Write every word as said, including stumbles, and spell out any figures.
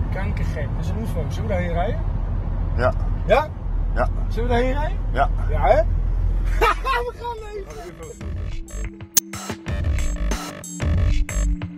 Kankergek. Dat is een U F O. Zullen we daarheen rijden? Ja. Ja? Ja. Zullen we daarheen rijden? Ja. Ja, hè? We gaan mee!